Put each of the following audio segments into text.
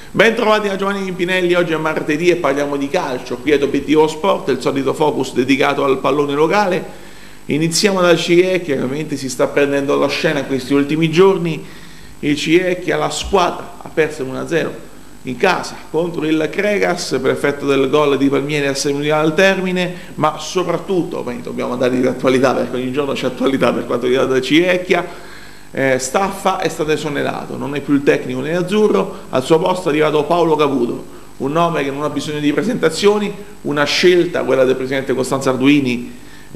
Ben trovati da Giovanni Chimpinelli, oggi è martedì e parliamo di calcio, qui ad Obiettivo Sport, il solito focus dedicato al pallone locale. Iniziamo dal Cirecchia, che ovviamente si sta prendendo la scena questi ultimi giorni. Il Cirecchia, la squadra, ha perso 1-0 in casa contro il Cregas per effetto del gol di Palmieri a 6 minuti al termine, ma soprattutto, dobbiamo andare di attualità perché ogni giorno c'è attualità per quanto riguarda il Cirecchia. Staffa è stato esonerato, non è più il tecnico nerazzurro, al suo posto è arrivato Paolo Caputo, un nome che non ha bisogno di presentazioni, una scelta, quella del presidente Costanzo Arduini,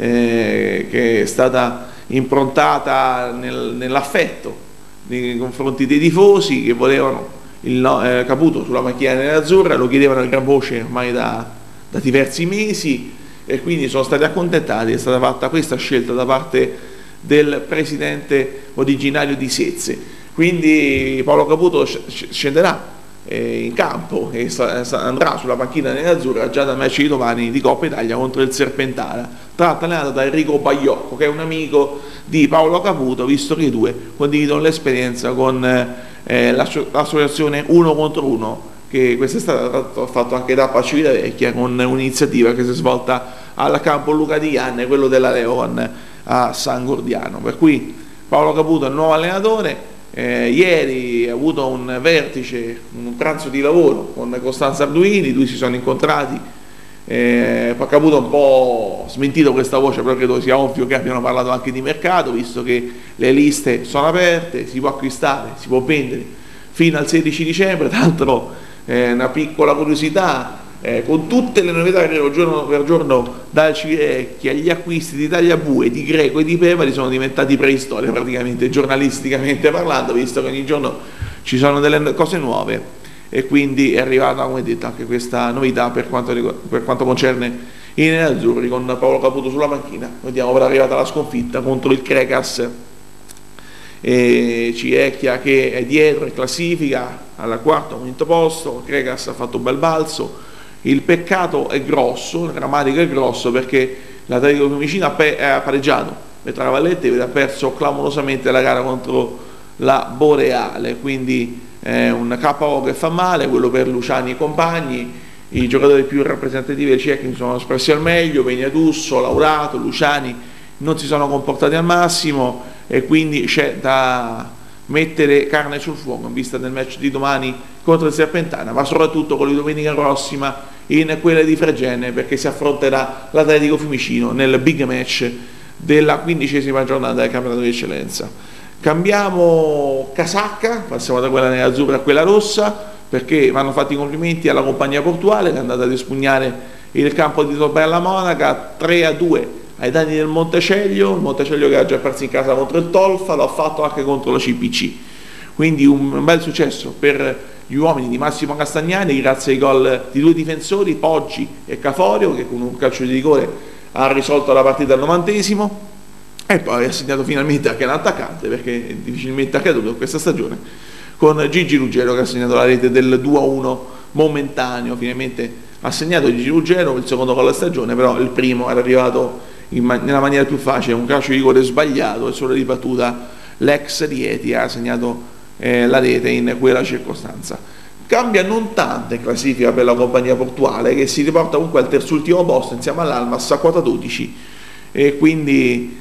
che è stata improntata nell'affetto nei confronti dei tifosi che volevano il Caputo sulla macchina nerazzurra, lo chiedevano a gran voce ormai da diversi mesi e quindi sono stati accontentati. È stata fatta questa scelta da parte del presidente originario di Sezze, quindi Paolo Caputo scenderà in campo e andrà sulla panchina nerazzurra già dal match di domani di Coppa Italia contro il Serpentara, tra l'altro allenato da Enrico Baiocco, che è un amico di Paolo Caputo, visto che i due condividono l'esperienza con l'associazione 1 contro 1, che quest'estate ha fatto anche da a Civitavecchia con un'iniziativa che si è svolta al campo Luca Di Ianne, quello della Leon a San Gordiano. Per cui Paolo Caputo è il nuovo allenatore. Ieri ha avuto un vertice, un pranzo di lavoro con Costanzo Arduini, due si sono incontrati. Caputo ha un po' smentito questa voce, però credo sia ovvio che abbiano parlato anche di mercato, visto che le liste sono aperte, si può acquistare, si può vendere fino al 16 dicembre. Tra l'altro una piccola curiosità, con tutte le novità che arrivano giorno per giorno dal Cirecchia, gli acquisti di Tagliabue, di Greco e di Pevali sono diventati preistoria praticamente, giornalisticamente parlando, visto che ogni giorno ci sono delle cose nuove e quindi è arrivata, come detto, anche questa novità per quanto concerne i nerazzurri, con Paolo Caputo sulla panchina. Vediamo, ora è arrivata la sconfitta contro il Cregas, Cirecchia che è dietro in classifica al quarto o quinto posto. Il Cregas ha fatto un bel balzo. Il peccato è grosso, il rammarico è grosso, perché l'Atletico Fiumicino ha pareggiato mentre la Valletta ha perso clamorosamente la gara contro la Boreale, quindi un KO che fa male, quello per Luciani e compagni. I giocatori più rappresentativi del Cirecchia sono espressi al meglio, Vegnadusso, Laurato, Luciani non si sono comportati al massimo e quindi c'è da mettere carne sul fuoco in vista del match di domani contro il Serpentana, ma soprattutto con la domenica prossima in quella di Fregene, perché si affronterà l'Atletico Fiumicino nel big match della 15ª giornata del campionato di eccellenza. Cambiamo casacca, passiamo da quella nerazzurra a quella rossa, perché vanno fatti i complimenti alla compagnia portuale che è andata ad espugnare il campo di Tobella Monaca 3-2 ai danni del Montecelio, il Montecelio che ha già perso in casa contro il Tolfa, l'ha fatto anche contro la CPC, quindi un bel successo per gli uomini di Massimo Castagnani grazie ai gol di due difensori, Poggi e Caforio, che con un calcio di rigore ha risolto la partita al 90esimo e poi ha segnato finalmente anche l'attaccante, perché è difficilmente accaduto in questa stagione, con Gigi Ruggero che ha segnato la rete del 2-1 momentaneo. Finalmente ha segnato Gigi Ruggero il secondo gol della stagione, però il primo era arrivato nella maniera più facile, un calcio di rigore sbagliato e sulla ribattuta l'ex Rieti ha segnato la rete in quella circostanza. Cambia non tanto in classifica per la compagnia portuale, che si riporta comunque al terzultimo posto insieme all'Almas a quota 12 e quindi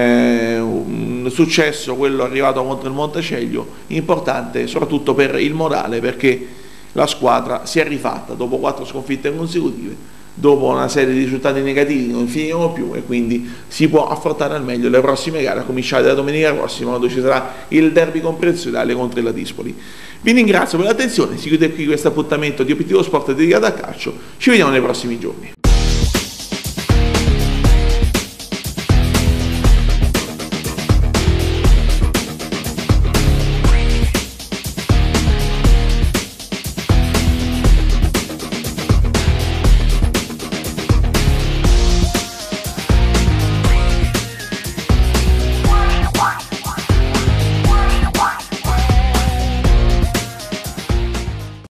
un successo quello arrivato contro il Montecelio, importante soprattutto per il morale, perché la squadra si è rifatta dopo 4 sconfitte consecutive, dopo una serie di risultati negativi non finivano più e quindi si può affrontare al meglio le prossime gare, a cominciare da domenica prossima quando ci sarà il derby comprensionale contro la Dispoli. Vi ringrazio per l'attenzione, si chiude qui questo appuntamento di Obiettivo Sport dedicato al calcio, ci vediamo nei prossimi giorni.